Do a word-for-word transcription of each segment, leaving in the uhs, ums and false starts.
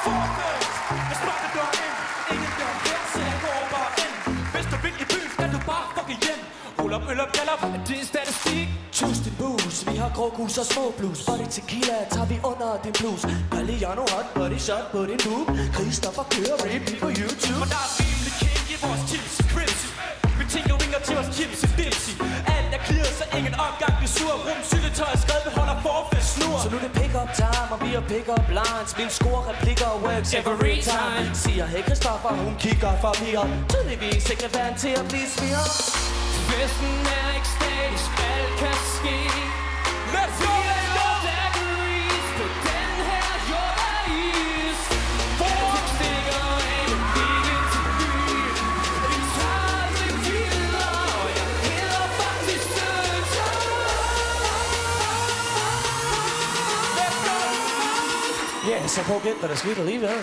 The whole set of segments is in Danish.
forfærds. Jeg sparker døren ind, ingen dør her, så jeg går bare ind. Hvis du vil i byen, skal du bare fucking hjem. Roll up, øl op, gal op, det er statistik. Choose din booze, vi har grågus og små blues. Body tequila, tager vi under din blus. Galliano hot, body shot på din boob. Kristoffer kører repeat på YouTube. Og der er rimelig king i vores chips, crimsy. Vi tænker vinger til vores chips og dipsy. Alt er clear, så ingen opgang bliver sur. Rum, syltetøj, skred, beholder forfest, snur. Så nu er det pick-up time, og vi har pick-up lines. Min score, replikker og works every time. Siger, hey Kristoffer, hun kigger forvirret. Tydeligvis ikke vant til at blive svirret. Festen er ekstatisk, alt kan ske. Let's go, let's go! Daiquiris på den her jord af is. For stikker af med bilen til byen. Vi tager det kilder, og jeg hælder faktisk sødt. Let's go! Ja, så prøv at gætte, hvad der skete alligevel.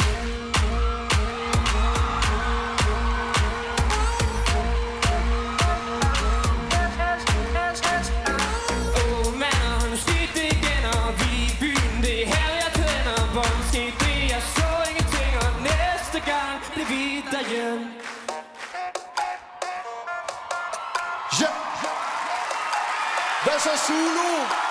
Ja! Hvad så Zulu?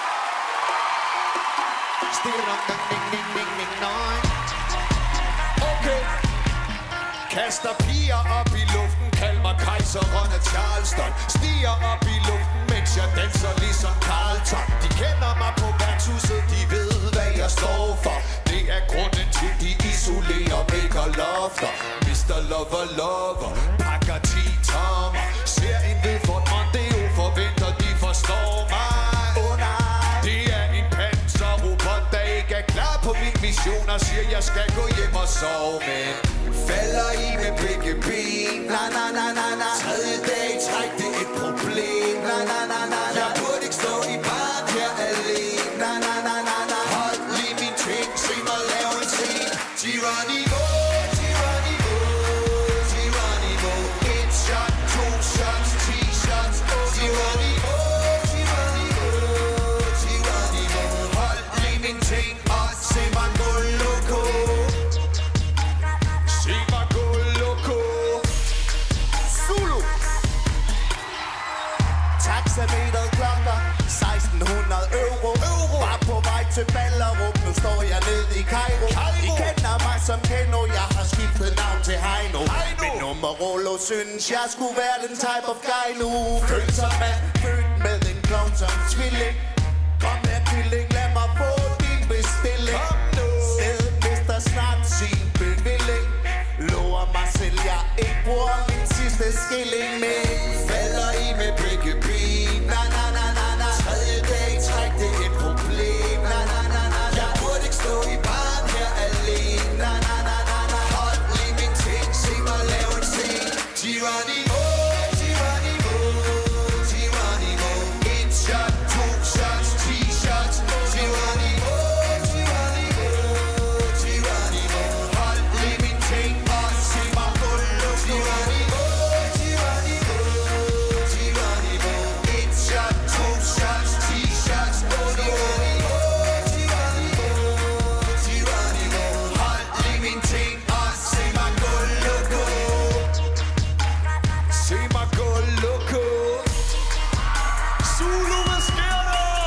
Okay. Kaster piger op i luften, kald mig kejseren af Charleston. Stiger op i luften, mens jeg danser ligesom Carlton. De kender mig på værtshuset, de ved hvad jeg står for. Det er grunden til, de isolerer væk og lofter. mister Lover Lover, pakker ti tommer. Ser en ved Ford Mondeo, forventer de forstår mig. Oh nej, det er en panserrobot, der ikke er klar på min mission og siger, jeg skal gå hjem og sove. Men falder i med begge ben, na na na na na. Tredje dag træk, det er et problem, na na na na na. Jeg burde ikke stå i baren her alene, na na na na na. Hold lige min ting, se mig lave en scene. Geronimo, Geronimo, Geronimo. Et shot, to shots, ti shots. Geronimo, Geronimo, Geronimo. Hold lige min ting og se mig gå loco. Se mig gå loco. Zulu. Taxameteret klokker seksten hundrede euro. Euro. Var på vej til Ballerup, nu står jeg nede i Cairo. I kender mig som Keno, jeg har skiftet navn til Heino. Min nummer Rolo synes jeg skulle være den type of guy nu. Følt som mand, født med en klovn som tvilling. Kom her killing, lad mig få din bestilling. Stedet mister snart sin bevilling. Lover mig selv, jeg ikke bruger min sidste skilling. Men falder i med begge ben, na na na na na. Tredje dag træk, det er et problem, na na na na na. Jeg burde ikke stå i baren her alene, na na na na na. Hold lige min ting, se mig lave en scene. Geronimo, Geronimo, Geronimo. Et shot, to shots, ti shots. Geronimo, Geronimo, Geronimo. Hold lige min ting og se mig gå loco. Geronimo, Geronimo, Geronimo. Et shot, to shots, ti shots. Geronimo, Geronimo, Geronimo. Hold lige min ting og se mig gå loco. Se mig gå loco. Zulu, hvad sker der?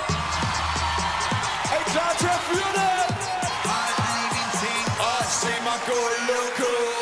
Er I klar til at fyre det? Hold lige min ting og se mig gå loco.